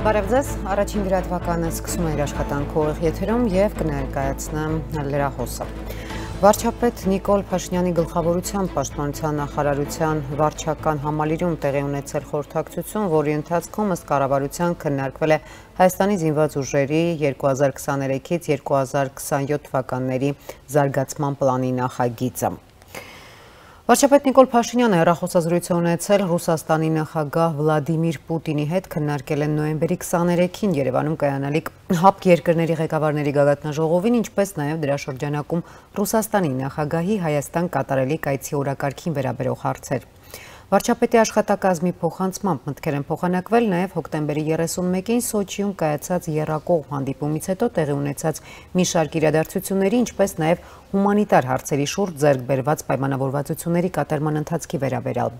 Բարև ձեզ, առաջին գրատվականը սկսում է իր աշխատանքը ուղիղ եթերում եւ կներկայացնեմ լրահոսը։ Վարչապետ Նիկոլ Փաշինյանի գլխավորությամբ Պաշտպանության նախարարության վարչական համալիրում տեղի ունեցել խորհրդակցություն, որի ընթացքում ըստ կառավարության քննարկվել է Հայաստանի զինված ուժերի 2023-ից 2027 թվականների զարգացման պլանի նախագիծը։ Վարչապետ Նիկոլ Փաշինյանը հեռախոսազրույց է ունեցել Ռուսաստանի նախագահ Վլադիմիր Պուտինի հետ, քննարկել են նոյեմբերի 23-ին Երևանում կայանալիք ՀԱՊԿ երկրների ղեկավարների գագաթնաժողովին, ինչպես նաև դրա շրջանակում Ռուսաստանի նախագահի Հայաստան կատարելիք այցի օրակարգին վերաբերող հարցեր։ Վարչապետի աշխատակազմի փոխանցմամբ մտքեր են փոխանակվել նաև հոկտեմբերի 31-ին Սոչիում կայացած եռակողմ հանդիպումից հետո տեղի ունեցած մի շարք իրադարձությունների, ինչպես նաև հումանիտար հարցերի շուրջ ձեռք բերված պայմանավորվածությունների կատարման ընթացքի վերաբերյալ։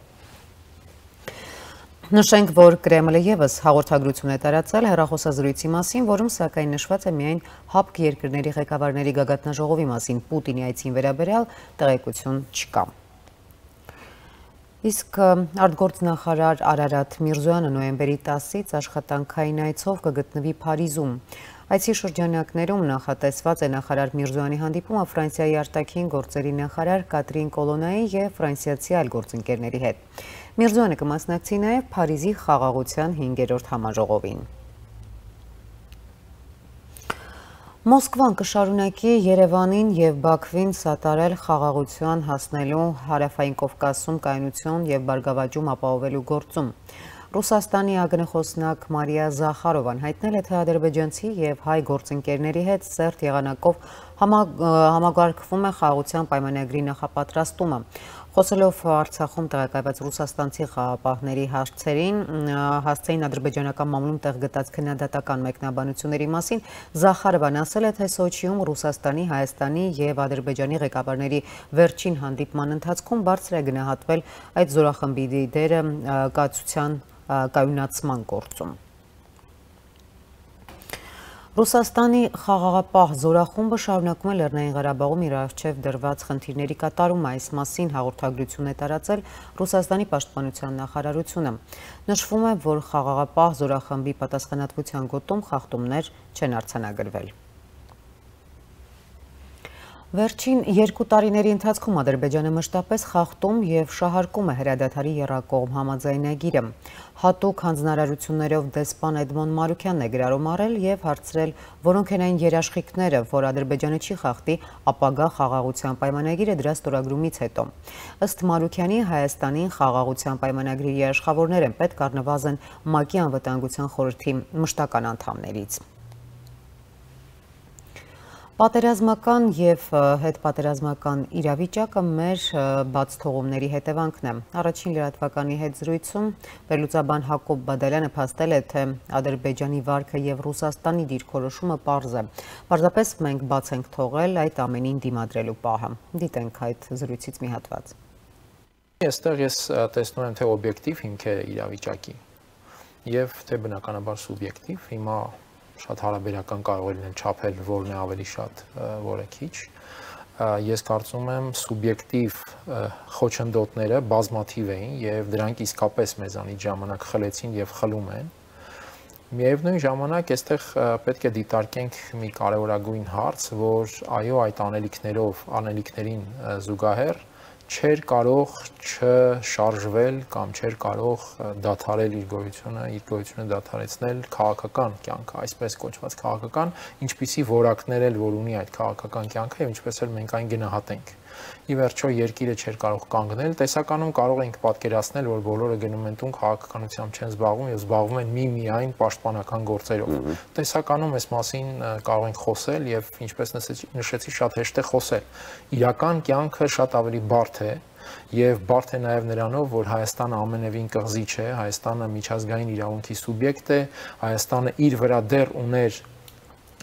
Նշենք, որ Կրեմլը ևս հաղորդագրություն է տարածել հեռախոսազրույցի մասին, որում սակայն նշված է միայն ՀԱՊԿ երկրների ղեկավարների գագաթնաժողովի մասին, Պուտինի այցին վերաբերյալ տեղեկություն չկա։ Իսկ արտգործնախարար Արարատ Միրզոյանը նոյեմբերի 10-ից աշխատանքային այցով կգտնվի Փարիզում։ Այցի շրջանակներում նախատեսված է նախարար Միրզոյանի հանդիպումը Ֆրանսիայի արտաքին գործերի նախարար Կատրին Կոլոնայի և ֆրանսիացի այլ գործընկերների հետ։ Միրզոյանը կմասնակցի նաև Փարիզի խաղաղության 5-րդ համաժողովին։ Մոսկվան կշարունակի Երևանին և Բաքվին սատարել խաղաղության հասնելու Հարավային Կովկասում կայունություն և բարգավաճում ապահովելու գործում։ Ռուսաստանի ԱԳՆ-խոսնակ Մարիա Զախարովան հայտնել է, թե ադրբեջանցի և հայ գործընկերների հետ սերտ եղանակով համագարկվում է խաղաղության պայմանագրի նախապատրաստումը։ Խոսելով Արցախում տեղակայված ռուսաստանցի խաղաղապահների հարցերին, հասցեին ադրբեջանական մամուլում տեղ գտած քննադատական մեկնաբանությունների մասին, Զախարովան ասել է, թե Սոչիում Ռուսաստանի, Հայաստանի և Ադրբեջանի ղեկավարների վերջին հանդիպման ընթացքում բարձր է գնահատվել այդ զորախմբի դերը կացության կայունացման գործում։ Ռուսաստանի խաղաղապահ զորախումբը շարունակում է Լեռնային Ղարաբաղում իր առջև դրված խնդիրների կատարումը, այս մասին հաղորդագրություն է տարածել Ռուսաստանի պաշտպանության նախարարությունը։ Նշվում է, որ խաղաղապահ զորախմբի պատասխանատվության գոտում խախտումներ չեն արձանագրվել։ Վերջին 2 տարիների ընթացքում Ադրբեջանը մշտապես խախտում և շահարկում է հրադադարի եռակողմ համաձայնագիրը։ Հատուկ հանձնարարություններով դեսպան Էդմոն Մարուքյանն է գրառում արել և հարցրել, որոնք են այն երաշխիքները, որ Ադրբեջանը չի խախտի ապագա խաղաղության պայմանագիրը դրա ստորագրումից հետո։ Ըստ Մարուքյանի, Հայաստանին խաղաղության պայմանագրի երաշխավորներ են պետք առնվազն ՄԱԿ-ի անվտանգության խորհրդի մշտական անդամներից։ Պատերազմական և հետպատերազմական իրավիճակը մեր բացթողումների հետևանքն է։ Առաջին լրատվականի հետ զրույցում վերլուծաբան Հակոբ Բադալյանը փաստել է, թե Ադրբեջանի վարքը և Ռուսաստանի դիրքորոշումը պարզ է։ Պարզապես մենք բաց ենք թողել այդ ամենին դիմադրելու պահը։ Դիտենք այդ զրույցից մի հատված։ Այստեղ ես տեսնում եմ, թե օբյեկտիվ հիմք է իրավիճակի և թե բնականաբար սուբյեկտիվ։ Հիմա շատ հարաբերական կարող է լինել չափել, որն է ավելի շատ, որը քիչ։ Ես կարծում եմ սուբյեկտիվ խոչընդոտները բազմաթիվ էին և դրանք իսկապես մեզանից ժամանակ խլեցին և խլում են։ Միևնույն ժամանակ այստեղ պետք է դիտարկենք մի կարևորագույն հարց, որ այո, այդ անելիքներին զուգահեռ չէր կարող չշարժվել կամ չէր կարող դադարել իր գոյությունը դադարեցնել քաղաքական կյանքը, այսպես կոչված քաղաքական, ինչպիսի որակներ էլ որ ունի այդ քաղաքական կյանքը եւ ինչպես էլ մենք այն գնահատենք։ Ի վերջո երկիրը չէր կարող կանգնել, տեսականում կարող ենք պատկերացնել, որ բոլորը գնում են տուն քաղաքականությամբ չեն զբաղվում եւ զբաղվում են միայն պաշտպանական գործերով։ Տեսականում այս մասին կարող ենք խոսել եւ ինչպես նշեցի, շատ հեշտ է խոսել։ Իրական կյանքը շատ ավելի բարդ է եւ բարդ է նաեւ նրանով, որ Հայաստանը ամենևին կղզի չէ, Հայաստանը միջազգային իրավունքի սուբյեկտ է, Հայաստանը իր վրա դեռ ուներ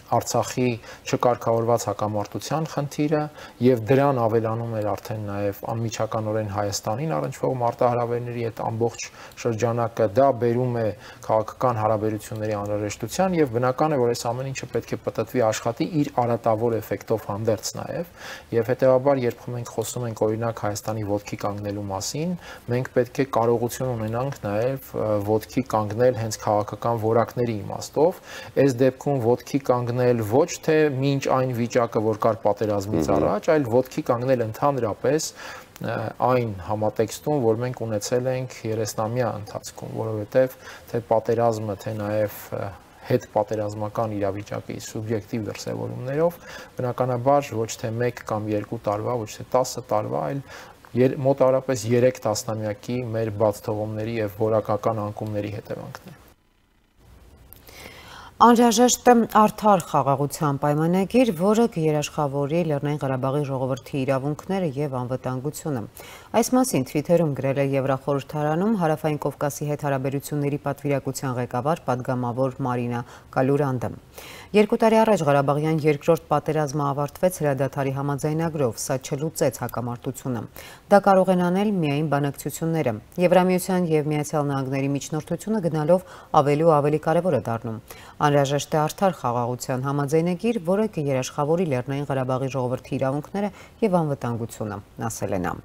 Արցախի չկարգավորված հակամարտության խնդիրը եւ դրան ավելանում էր արդեն նաեւ անմիջականորեն Հայաստանին առնչվող մարտահրավերների այդ ամբողջ շրջանակը դա բերում է քաղաքական հարաբերությունների անհրաժեշտության եւ բնական է որ այս ամեն ինչը պետք է պատտվի աշխատի իր արատավոր էֆեկտով հանդերձ նաեւ եւ հետեւաբար երբ մենք խոսում ենք օրինակ Հայաստանի ոտքի կանգնելու մասին մենք պետք է կարողություն ունենանք նաեւ ոտքի կանգնել հենց քաղաքական որակների իմաստով այս դեպքում ոտքի կանգնել ոչ թե մինչ այն վիճակը, որ կար պատերազմից առաջ, այլ ոտքի կանգնել ընդհանրապես այն համատեքստում, որ մենք ունեցել ենք 30-ամյա ընթացքում, որովհետև թե պատերազմը, թե նաև հետ պատերազմական իրավիճակի սուբյեկտիվ դրսևորումներով, բնականաբար ոչ թե 1 կամ 2 տարվա, ոչ թե 10 տարվա, այլ մոտավորապես 3 տասնամյակի մեր բաց թողումների եւ որակական անկումների հետևանքն է։ Անհրաժեշտ է արդար խաղաղության պայմանագիր, որը կերաշխավորի Լեռնային Ղարաբաղի ժողովրդի իրավունքները եւ անվտանգությունը։ Այս մասին Twitter-ում գրել է Եվրախորհրդարանում Հարավային Կովկասի հետ հարաբերությունների պատվիրակության ղեկավար պատգամավոր Մարինա Կալուրանդը։ 2 տարի առաջ Ղարաբաղյան երկրորդ պատերազմը ավարտվեց հրադադարի համաձայնագրով, սա չլուծեց հակամարտությունը։ Դա կարող են անել միայն բանակցությունները։ Եվրամիության եւ Միացյալ Նահանգների միջնորդությունը գնալով ավելի ու ավելի կարևոր է դառնում։ Անհրաժեշտ է արդար խաղաղության համաձայնագիր, որը կերաշխավորի Լեռնային Ղարաբաղի ժողովրդի իրավունքները եւ անվտանգությունը, ասել է նա։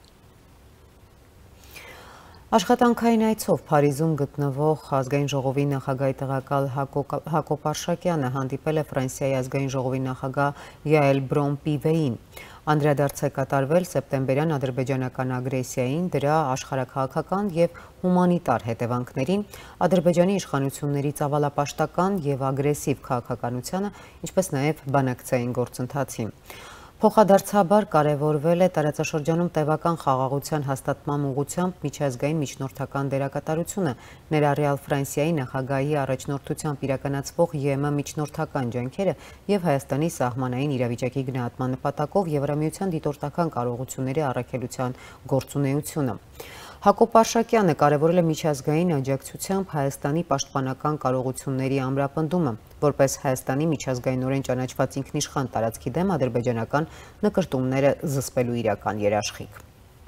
Աշխատանքային այցով Փարիզում գտնվող ազգային ժողովի նախագահի տեղակալ Հակոբ Արշակյանը հանդիպել է Ֆրանսիայի ազգային ժողովի նախագահ Յաել Բրոն-Պիվեին։ Անդրադարձ է կատարվել սեպտեմբերյան ադրբեջանական ագրեսիային, դրա աշխարհաքաղաքական եւ հումանիտար հետևանքներին, Ադրբեջանի իշխանությունների ծավալապաշտական եւ ագրեսիվ քաղաքականությանը, ինչպես նաեւ բանակցային գործընթացին։ Փոխադարձաբար կարևորվել է տարածաշրջանում տևական խաղաղության հաստատման ուղղությամբ միջազգային միջնորդական դերակատարությունը, ներառյալ Ֆրանսիայի նախագահի առաջնորդությամբ իրականացվող ԵՄ միջնորդական ջանքերը եւ Հայաստանի սահմանային իրավիճակի գնահատման նպատակով Եվրամիության դիտորդական կարողությունների առաքելության գործունեությունը։ Հակոբ Արշակյանը կարևորել է միջազգային աջակցությամբ Հայաստանի պաշտպանական կարողությունների ամրապնդումը, որպես Հայաստանի միջազգայինորեն ճանաչված ինքնիշխան տարածքի դեմ ադրբեջանական նկրտումները զսպելու իրական երաշխիք։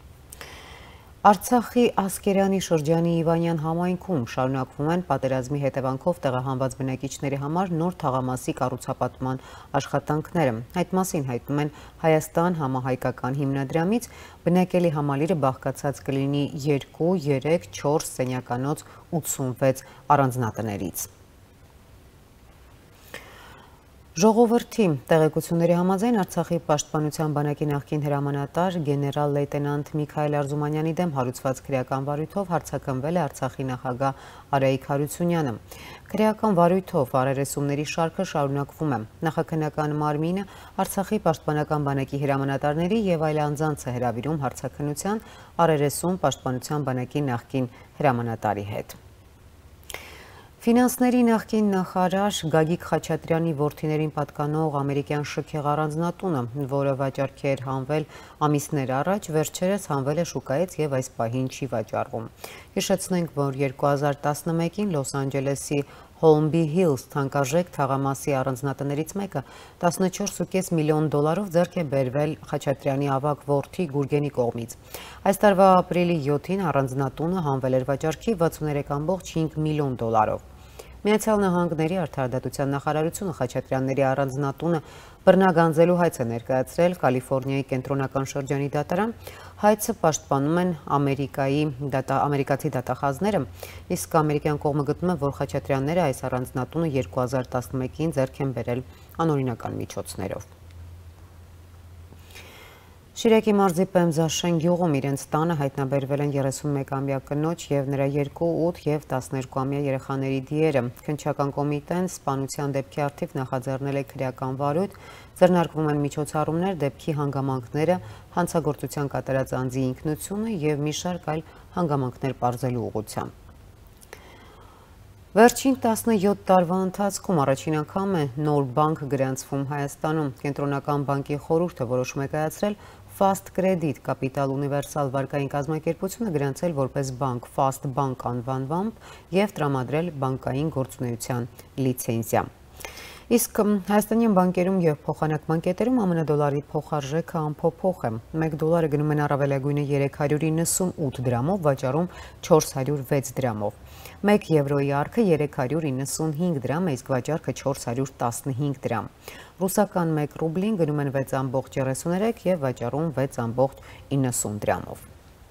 Արցախի Ասկերանի շրջանի Իվանյան համայնքում շարունակվում են պատերազմի հետևանքով տեղահանված բնակիչների համար նոր թաղամասի կառուցապատման աշխատանքները։ Այդ մասին հայտնում են Հայաստան համահայկական հիմնադրամից, բնակելի համալիրը բաղկացած կլինի 2, 3, 4 սենյականոց 86 առանձնատներից։ Ժողովրդի տեղեկությունների համաձայն Արցախի պաշտպանության բանակի նախկին հրամանատար գեներալ լեյտենանտ Միքայել Արզումանյանի դեմ հարուցված քրեական վարույթով հարձակվել է Արցախի նախագահ Արայիկ Հարությունյանը։ Քրեական վարույթով առերեսումների շարքը շարունակվում է։ Նախաքննական մարմինը Արցախի պաշտպանական բանակի հրամանատարների եւ այլ անձանց է հրավիրում հարցաքննության առերեսում պաշտպանության բանակի նախկին հրամանատարի հետ։ Ֆինանսների նախկին նախարար Գագիկ Խաչատրյանի որդիներին պատկանող ամերիկյան շքեղ առանձնատունը, որը վաճառքի էր հանվել ամիսներ առաջ, վերջերս հանվել է շուկայից եւ այս պահին չի վաճառվում։ Հիշեցնենք, որ 2011-ին Լոս Անջելեսի Holmby Hills թանկարժեք թաղամասի առանձնատներից մեկը 14.5 միլիոն դոլարով ձեռք է բերվել Խաչատրյանի ավագ որդի Գուրգենի կողմից։ Այս տարվա ապրիլի 7-ին առանձնատունը հանվել էր վաճառքի 63.5 միլիոն դոլարով։ Միացյալ Նահանգների արդարադատության նախարարությունը Խաչատրյանների առանձնատունը բռնագանձելու հայց է ներկայացրել Կալիֆոռնիայի կենտրոնական շրջանի դատարան։ Հայցը պաշտպանում են ամերիկացի դատախազները, իսկ ամերիկյան կողմը գտնում է, որ Խաչատրյանները այս առանձնատունը 2011-ին ձեռք են բերել անօրինական միջոցներով։ Շիրակի մարզի Պեմզաշեն գյուղում իրենց տանը հայտնաբերվել են 31-ամյա կնոջ եւ նրա 2, 8 եւ 12-ամյա երեխաների դիերը։ Քննչական կոմիտեն սպանության դեպքի առթիվ նախաձեռնել է քրեական վարույթ, ձեռնարկվում են միջոցառումներ դեպքի հանգամանքները, հանցագործության կատարած անձի ինքնությունը եւ մի շարք այլ հանգամանքներ պարզելու ուղղությամբ։ Վերջին 17 տարվա ընթացքում առաջին անգամ է նոր բանկ գրանցվում Հայաստանում։ Կենտրոնական բանկի խորհուրդը որոշում է կայացրել Fast Credit Capital Universal վարկային կազմակերպությունը գրանցել որպես բանկ Fast Bank անվանվամբ եւ տրամադրել բանկային գործունեության լիցենզիա։ Իսկ հայաստանյան բանկերում եւ փոխանակման կետերում ԱՄՆ դոլարի փոխարժեքը անփոփոխ է։ 1 դոլարը գնում են առավելագույնը 398 դրամով, վաճառում 406 դրամով։ 1 եվրոյի արքը 395 դրամ է, իսկ վաճառքը 415 դրամ։ Ռուսական 1 ռուբլին գնում են 6.33 եւ վաճառում 6.90 դրամով։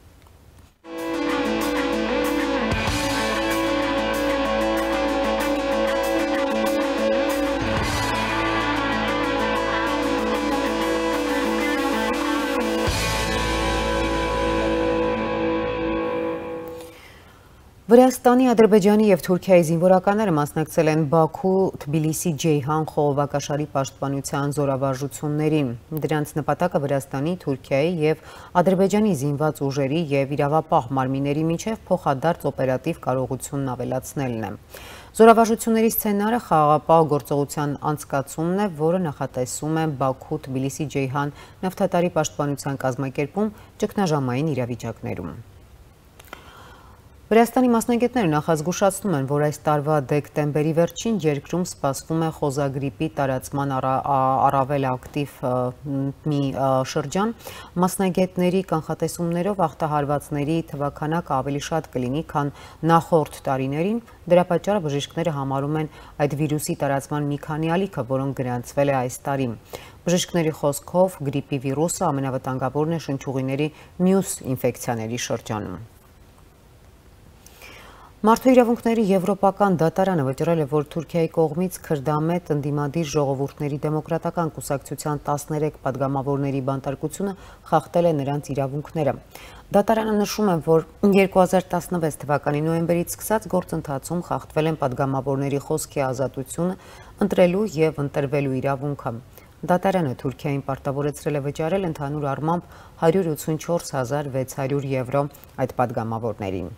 Վրաստանի, Ադրբեջանի եւ Թուրքիայի զինվորականները մասնակցել են Բաքու-Թբիլիսի-Ջեյհան խողովակաշարի պաշտպանության զորավարժություններին։ Դրանց նպատակը Վրաստանի, Թուրքիայի եւ Ադրբեջանի զինված ուժերի եւ իրավապահ մարմինների միջև փոխադարձ օպերատիվ կարողությունն ավելացնելն է։ Զորավարժությունների սցենարը խաղաղապահ գործողության անցկացումն է, որը նախատեսում է Բաքու-Թբիլիսի-Ջեյհան նավթատարի պաշտպանության կազմակերպում ճգնաժամային իրավիճակներում։ Վրաստանի մասնագետները նախազգուշացնում են, որ այս տարվա դեկտեմբերի վերջին երկրում սպասվում է խոզագրիպի տարածման առավել ակտիվ մի շրջան։ Մասնագետների կանխատեսումներով ախտահարվածների թվաքանակը ավելի շատ կլինի, քան նախորդ տարիներին։ Դրա պատճառը բժիշկները համարում են այդ վիրուսի տարածման մի քանի ալիքը, որոնք գրանցվել է այս տարի։ Բժիշկների խոսքով գրիպի վիրուսը ամենավտանգավորն է շնչուղիների մյուս ինֆեկցիաների շրջանում։ Մարդու իրավունքների եվրոպական դատարանը վճռել է, որ Թուրքիայի կողմից քրդամետ ընդդիմադիր ժողովուրդների դեմոկրատական կուսակցության 13 падգամավորների բանտարկությունը խախտել է նրանց իրավունքները։ Դատարանը նշում է, որ 2016 թվականի նոյեմբերից սկսած գործընթացում խախտվել են падգամավորների խոսքի ազատությունը, ընտրելու եւ ընտրվելու իրավունքը։ Դատարանը Թուրքիային պարտավորեցրել է վճարել ընդհանուր առմամբ 184.600 եվրո այդ падգամավորներին։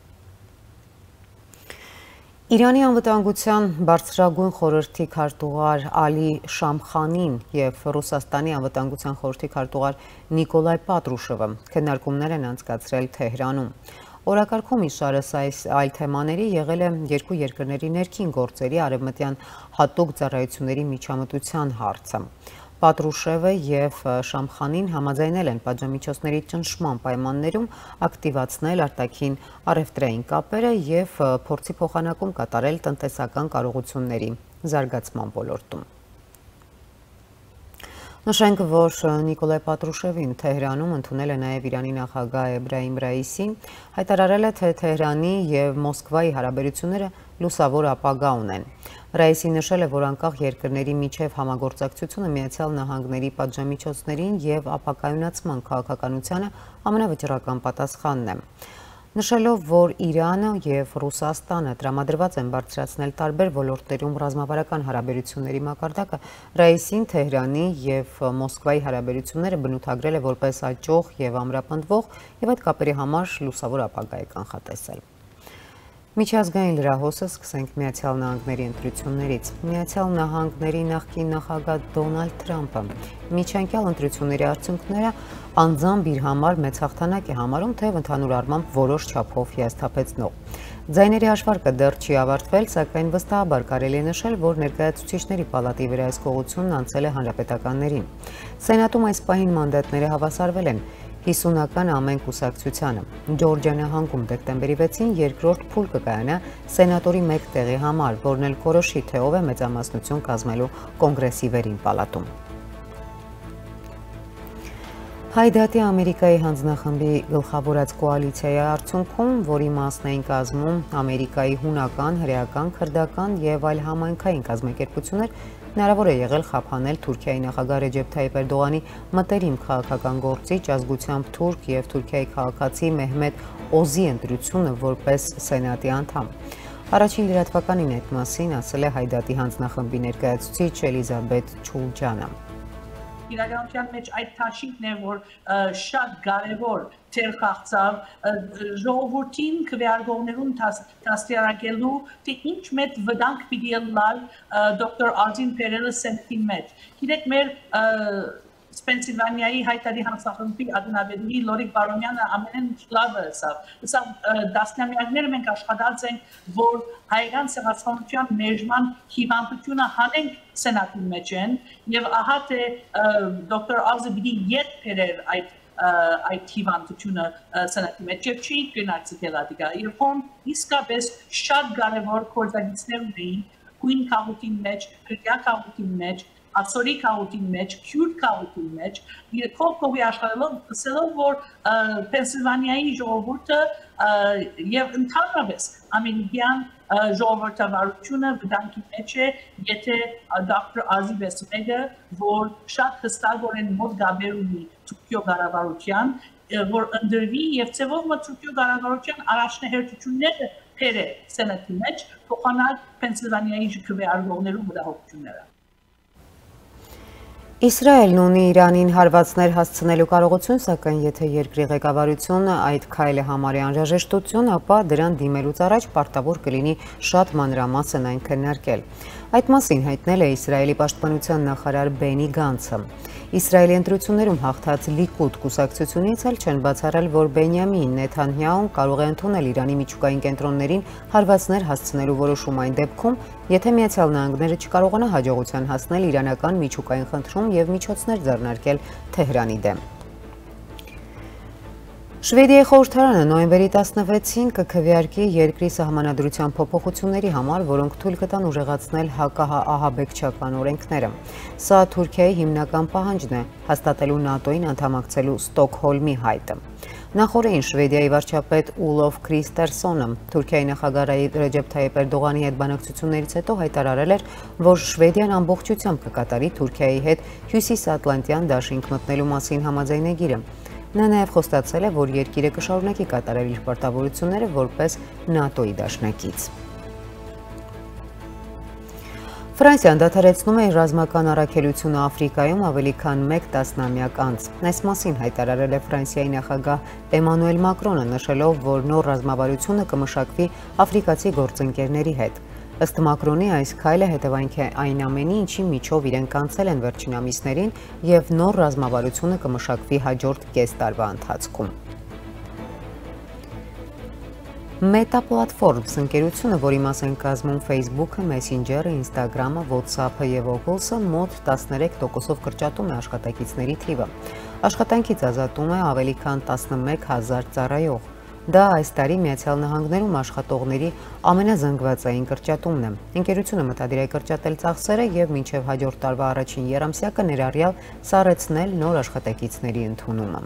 Իրանի անվտանգության բարձրագույն խորհրդի քարտուղար Ալի Շամխանին եւ Ռուսաստանի անվտանգության խորհրդի քարտուղար Նիկոլայ Պատրուշովը քննարկումներ են անցկացրել Թեհրանում։ Օրակարգում իշարս այլ թեմաների եղել է երկու երկրների ներքին գործերի արևմտյան հատուկ ծառայությունների միջամտության հարցը։ Պատրուշևը եւ Շամխանին համաձայնել են պատժամիջոցների ճնշման պայմաններում ակտիվացնել արտաքին առևտրային կապերը եւ փորձի փոխանակում կատարել տնտեսական կարողությունների զարգացման ոլորտում։ Նշենք, որ Նիկոլայ Պատրուշևին Թեհրանում ընդունել է նաև Իրանի նախագահ Էբրահիմ Ռայիսին, հայտարարել է, թե Թեհրանի եւ Մոսկվայի հարաբերությունները լուսավոր ապագա ունեն։ Ռայիսին նշել է, որ անկախ երկրների միջև համագործակցությունը Միացյալ Նահանգների պատժամիջոցներին եւ ապակայունացման քաղաքականությանը ամենավճռական պատասխանն է։ Նշելով, որ Իրանը եւ Ռուսաստանը տրամադրված են բարձրացնել տարբեր ոլորտներում ռազմավարական հարաբերությունների մակարդակը, Ռայիսին Թեհրանի եւ Մոսկվայի հարաբերությունները բնութագրել է որպես աճող եւ ամրապնդվող եւ այդ կապերի համար լուսավոր ապագա է կանխատեսել։ Միջազգային լրահոսը սկսենք Միացյալ Նահանգների ընտրություններից։ Միացյալ Նահանգների նախկին նախագահ Դոնալդ Թրամփը միջանկյալ ընտրությունների արդյունքները անձամբ իր համար մեծ հաղթանակ է համարում, թեև ընդհանուր առմամբ որոշ չափով հիասթափեցնող։ Ձայների հաշվարկը դեռ չի ավարտվել, սակայն վստահաբար կարելի է նշել, որ ներկայացուցիչների պալատի վերահսկողությունն անցել է հանրապետականներին։ Սենատում այս պահին մանդատները հավասարվել են 50-ական ամեն կուսակցությանը։ Ջորջիա նահանգում դեկտեմբերի 6-ին երկրորդ փուլ կկայանա սենատորի 1 տեղի համար, որն էլ կորոշի, թե ով է մեծամասնություն կազմելու կոնգրեսի վերին պալատում։ Հայդատի Ամերիկայի հանձնախմբի գլխավորած կոալիցիայի արդյունքում, որի մասն էին կազմում Ամերիկայի հունական, հրեական, քրդական եւ այլ համայնքային կազմակերպություններ, հնարավոր է եղել խափանել Թուրքիայի նախագահ Ռեջեփ Թայիփ Էրդողանի մտերիմ քաղաքական գործիչ, ազգությամբ թուրք եւ Թուրքիայի քաղաքացի Մեհմեդ Օզի ընտրությունը որպես սենատի անդամ։ Առաջին լրատվականին այդ մասին ասել է Հայդատի հանձնախմբի ներկայացուցիչ Էլիզաբեթ Չուլջանը։ Իրականության մեջ այդ թաշինքն է, որ շատ կարևոր թեր խաղցավ ժողովրդին քվեարկողներուն դաստիարակելու, թե ինչ մեծ վտանգ պիտի լալ դոկտոր Ալդին Պերելը սենտի մեջ։ Գիտեք, մեր Պենսիլվանիայի հայտարարի հանձնախմբի ակնաբերուի Լորիկ Բարոնյանը ամեն ինչ լավ է սա դասնամյակներ մենք աշխատած ենք որ հայկական ցեղասպանության մեժման հիվանդությունը հանենք սենատի մեջ են եւ ահա թե դոկտոր Ազը բիդի ետ փերեր այդ հիվանդությունը սենատի մեջ եւ չի գնացել ադիգա երբ իսկապես շատ կարեւոր կորզագիցներ ունեին Queen քաղաքի մեջ, Քրկյա քաղաքի մեջ, Ասորի քաղաքի մեջ, Քյուրդ քաղաքի մեջ, երկողի աշխատելով ասելով որ Պենսիլվանիայի ժողովուրդը եւ ընդհանրապես ամերիկյան ժողովրդավարությունը վտանգի մեջ է, եթե դոկտոր Ազի Բեսմեգը, որ շատ հստակորեն մոտ գաբեր ունի Թուրքիո կառավարության, որ ընդրվի եւ ծեվով Թուրքիո կառավարության առաջնահերթությունները փերը սենատի մեջ փոխանալ Պենսիլվանիայի քվեարկողներու մտահոգությունները Իսրայելն ունի Իրանին հարվածներ հասցնելու կարողություն, սակայն եթե երկրի ղեկավարությունը այդ քայլը համարի անհրաժեշտություն, ապա դրան դիմելուց առաջ պարտավոր կլինի շատ մանրամասն այն քննարկել։ Այդ մասին հայտնել է Իսրայելի պաշտպանության նախարար Բենի Գանցը։ Իսրայելի ընտրություններում հաղթած Լիկուդ կուսակցությունից էլ չեն բացառել, որ Բենյամին Նեթանյահուն կարող է ընդունել Իրանի միջուկային կենտրոններին հարվածներ հասցնելու որոշում այն դեպքում, եթե Միացյալ Նահանգները չկարողանա հաջողության հասնել իրանական միջուկային խնդրում եւ միջոցներ ձեռնարկել Թեհրանի դեմ։ Շվեդիայի խորհրդարանը նոյեմբերի 16-ին կքվեարկի երկրի սահմանադրության փոփոխությունների համար, որոնք թույլ կտան ուժեղացնել ահաբեկչական օրենքները։ Սա Թուրքիայի հիմնական պահանջն է հաստատելու ՆԱՏՕ-ին անդամակցելու Ստոկհոլմի հայտը։ Նախորդին Շվեդիայի վարչապետ Ուլոֆ Քրիստերսոնը Թուրքիայի նախագահ Ռեջեփ Թայիփ Էրդողանի հետ բանակցություններից հետո հայտարարել էր, որ Շվեդիան ամբողջությամբ կկատարի Թուրքիայի հետ Հյուսիսատլանտյան դաշինք մտնելու մասին համաձայնագիրը։ Նա նաև խոստացել է, որ երկիրը կշարունակի կատարել իր պարտավորությունները որպես ՆԱՏՕ-ի դաշնակից։ Ֆրանսիան դադարեցնում է իր ռազմական առաքելությունը Աֆրիկայում ավելի քան 1 տասնամյակ անց։ Այս մասին հայտարարել է Ֆրանսիայի նախագահ Էմանուել Մակրոնը, նշելով, որ նոր ռազմավարությունը կմշակվի աֆրիկացի գործընկերների հետ։ Ըստ Մակրոնի այս քայլը հետևանք է այն ամենի, ինչի միջով իրենք անցել են վերջին ամիսներին եւ նոր ռազմավարությունը կմշակվի հաջորդ կես տարվա ընթացքում։ Meta Platforms ընկերությունը, որի մաս են կազմում Facebook-ը, Messenger-ը, Instagram-ը, WhatsApp-ը եւ Oculus-ը, մոտ 13%-ով կրճատում է աշխատակիցների թիվը։ Աշխատանքից ազատում է ավելի քան 11000 ծառայող։ Դա այս տարի Միացյալ Նահանգներում աշխատողների ամենազանգվածային կրճատումն է։ Ընկերությունը մտադիր է կրճատել ծախսերը եւ մինչեւ հաջորդ տարվա առաջին եռամսյակը ներառյալ սառեցնել նոր աշխատակիցների ընդունումը։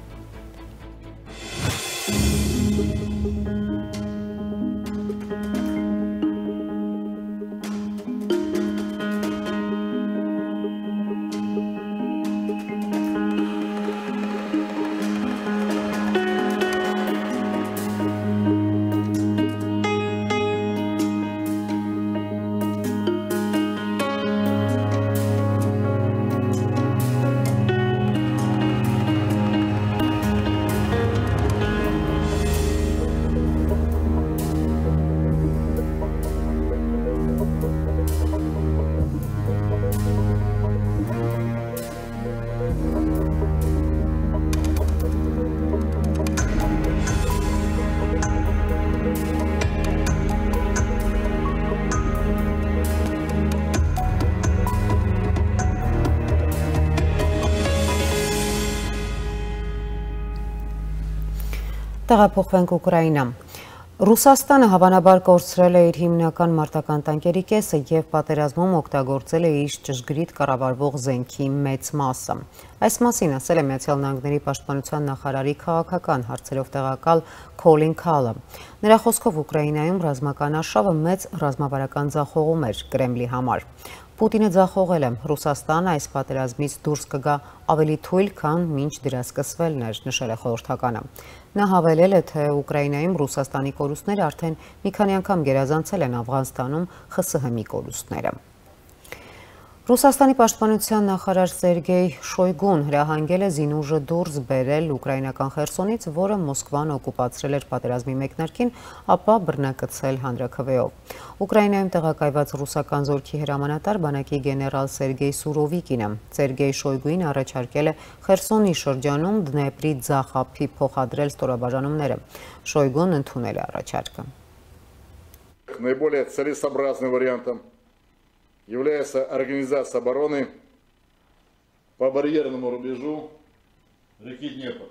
Տեղափոխվենք Ուկրաինա։ Ռուսաստանը հավանաբար կորցրել է իր հիմնական մարտական տանկերի կեսը եւ պատերազմում օգտագործել է իր ճշգրիտ կառավարվող զենքի մեծ մասը։ Այս մասին ասել է Միացյալ Նահանգների պաշտպանության նախարարի քաղաքական հարցերով տեղակալ Քոլին Քալը։ Նրա խոսքով Ուկրաինայում ռազմական արշավը մեծ ռազմավարական ձախողում էր Կրեմլի համար։ Պուտինը ձախողել է, Ռուսաստանը այս պատերազմից դուրս կգա ավելի թույլ, քան մինչ դրա սկսվելն էր, նշել է խորհրդականը։ Նա հավելել է, թե Ուկրաինայում Ռուսաստանի կորուստները արդեն մի քանի անգամ գերազանցել են Աֆղանստանում ԽՍՀՄ-ի կորուստները։ Ռուսաստանի պաշտպանության նախարար Սերգեյ Շոյգուն հրահանգել է զինուժը դուրս բերել ուկրաինական Խերսոնից, որը Մոսկվան օկուպացրել էր պատերազմի մեկնարկին, ապա բռնակցել հանրաքվեով։ Ուկրաինայում տեղակայված ռուսական զորքի հրամանատար բանակի գեներալ Սերգեյ Սուրովիկինը Սերգեյ Շոյգուին առաջարկել է Խերսոնի շրջանում Դնեպրի ձախ ափի փոխադրել ստորաբաժանումները։ Շոյգուն ընդունել է առաջարկը։ Наиболее целесообразным вариантом является организация обороны по барьерному рубежу реки Днепр.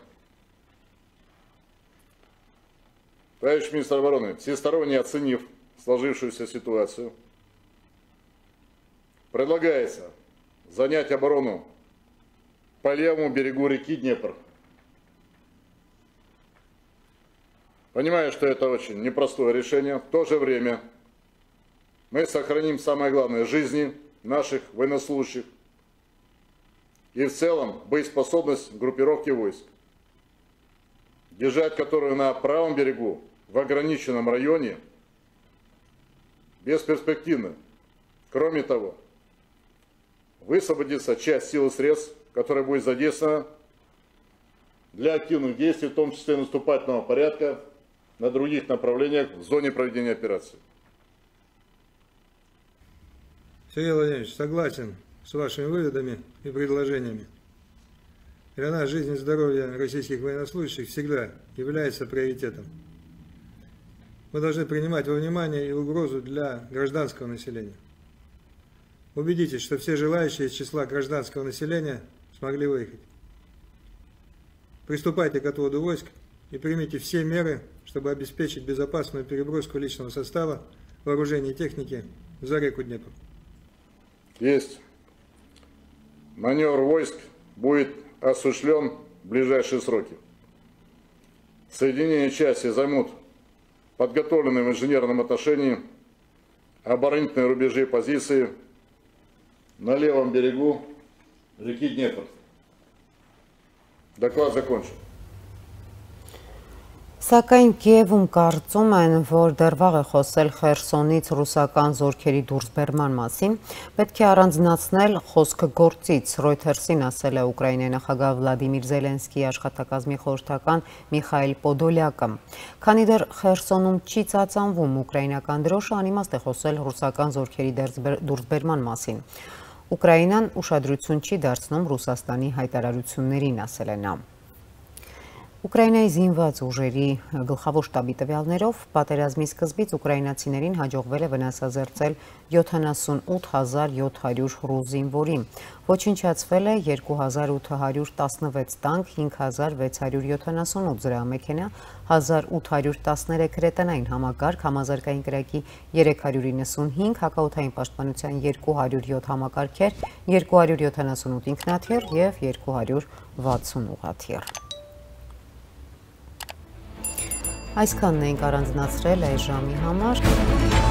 Товарищ министр обороны, всесторонне оценив сложившуюся ситуацию, предлагается занять оборону по левому берегу реки Днепр. Понимаю, что это очень непростое решение. В то же время мы сохраним самое главное – жизни наших военнослужащих и в целом боеспособность группировки войск, держать которую на правом берегу в ограниченном районе бесперспективно. Кроме того, высвободится часть сил и средств, которая будет задействована для активных действий, в том числе наступательного порядка, на других направлениях в зоне проведения операции. Сергей Владимирович, согласен с вашими выводами и предложениями. Для нас жизнь и здоровье российских военнослужащих всегда является приоритетом. Мы должны принимать во внимание и угрозу для гражданского населения. Убедитесь, что все желающие из числа гражданского населения смогли выехать. Приступайте к отводу войск и примите все меры, чтобы обеспечить безопасную переброску личного состава, вооружения и техники за реку Днепр. Есть. Маневр войск будет осуществлен в ближайшие сроки. Соединения части займут подготовленные в инженерном отношении оборонительные рубежи и позиции на левом берегу реки Днепр. Доклад закончен. Սակայն Կիևում կարծում են, որ դեռ վաղ է խոսել Խերսոնից ռուսական զորքերի դուրսբերման մասին, պետք է առանձնացնել խոսքը գործից, Reuters-ին ասել է Ուկրաինայի նախագահ Վլադիմիր Զելենսկիի աշխատակազմի խորհրդական Միխայիլ Պոդոլյակը։ Քանի դեռ Խերսոնում չի ծածանվում ուկրաինական դրոշը, անիմաստ է խոսել ռուսական զորքերի դուրսբերման մասին։ Ուկրաինան ուշադրություն չի դարձնում Ռուսաստանի հայտարարություններին, ասել է նա։ Ուկրաինայի զինված ուժերի գլխավոր շտաբի տվյալներով պատերազմի սկզբից ուկրաինացիներին հաջողվել է վնասազերծել 78700 ռուս զինվորի, ոչնչացվել է 2816 տանկ, 5678 զրահամեքենա, 1813 հրետանային համակարգ, համազարգային կրակի 395, հակաօդային պաշտպանության 207 համակարգեր, 278 ինքնաթիռ և 260 ուղղաթիռ։ Այսքանն ենք առանձնացրել այս ժամի համար։